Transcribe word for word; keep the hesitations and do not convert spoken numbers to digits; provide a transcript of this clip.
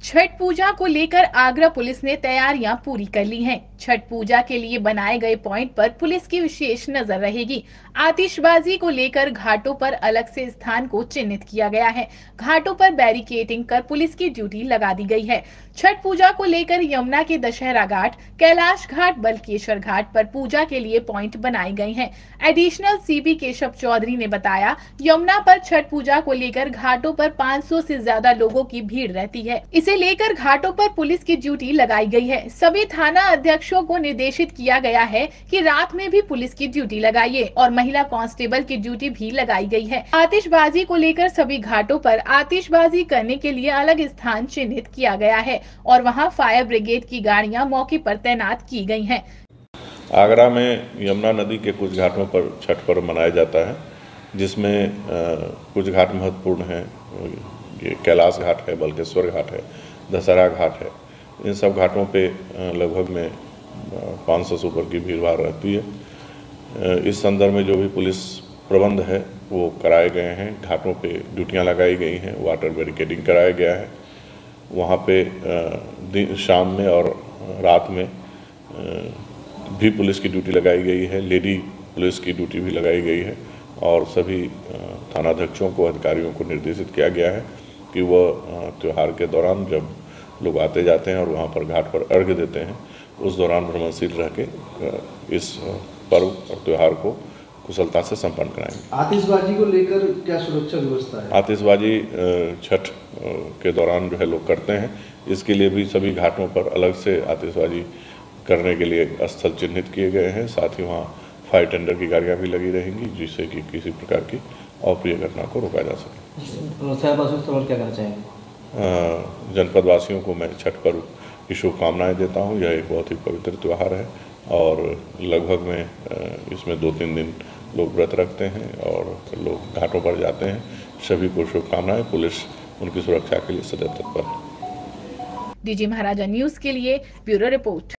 छठ पूजा को लेकर आगरा पुलिस ने तैयारियां पूरी कर ली हैं। छठ पूजा के लिए बनाए गए पॉइंट पर पुलिस की विशेष नजर रहेगी। आतिशबाजी को लेकर घाटों पर अलग से स्थान को चिन्हित किया गया है। घाटों पर बैरिकेडिंग कर पुलिस की ड्यूटी लगा दी गई है। छठ पूजा को लेकर यमुना के दशहरा घाट, कैलाश घाट, बल्केश्वर घाट पर पूजा के लिए पॉइंट बनाए गए हैं। एडिशनल सीपी केशव चौधरी ने बताया, यमुना पर छठ पूजा को लेकर घाटों पर पाँच सौ से ज्यादा लोगों की भीड़ रहती है। इसे लेकर घाटों पर पुलिस की ड्यूटी लगाई गई है। सभी थाना अध्यक्षों को निर्देशित किया गया है कि रात में भी पुलिस की ड्यूटी लगाइए और महिला कांस्टेबल की ड्यूटी भी लगाई गई है। आतिशबाजी को लेकर सभी घाटों पर आतिशबाजी करने के लिए अलग स्थान चिन्हित किया गया है और वहां फायर ब्रिगेड की गाड़ियां मौके पर तैनात की गई हैं। आगरा में यमुना नदी के कुछ घाटों पर छठ पर्व मनाया जाता है, जिसमें कुछ घाट महत्वपूर्ण हैं। ये कैलाश घाट है, बल्केश्वर घाट है, दशहरा घाट है। इन सब घाटों पे लगभग में पाँच सौ से ऊपर की भीड़ भाड़ रहती है। इस संदर्भ में जो भी पुलिस प्रबंध है वो कराए गए हैं। घाटों पे ड्यूटियां लगाई गई हैं, वाटर बैरिकेडिंग कराया गया है। वहाँ पे दिन शाम में और रात में भी पुलिस की ड्यूटी लगाई गई है। लेडी पुलिस की ड्यूटी भी लगाई गई है और सभी थानाध्यक्षों को, अधिकारियों को निर्देशित किया गया है कि वह त्यौहार के दौरान जब लोग आते जाते हैं और वहाँ पर घाट पर अर्घ्य देते हैं, उस दौरान भ्रमणशील रह के इस पर्व और त्यौहार को कुशलता से संपन्न कराएंगे। आतिशबाजी को लेकर क्या सुरक्षा व्यवस्था है? आतिशबाजी छठ के दौरान जो है लोग करते हैं, इसके लिए भी सभी घाटों पर अलग से आतिशबाजी करने के लिए स्थल चिन्हित किए गए हैं। साथ ही वहाँ फायर टेंडर की गाड़ियाँ भी लगी रहेंगी, जिससे कि किसी प्रकार की अप्रिय घटना को रोका जा सके। शहरवासियों क्या कहना चाहेंगे? जनपद वासियों को मैं छठ पर्व की शुभकामनाएं देता हूं। यह एक बहुत ही पवित्र त्यौहार है और लगभग में इसमें दो तीन दिन लोग व्रत रखते हैं और लोग घाटों पर जाते हैं। सभी को शुभकामनाएं। पुलिस उनकी सुरक्षा के लिए सदैव तत्पर है। डीजी महाराजा न्यूज के लिए ब्यूरो रिपोर्ट।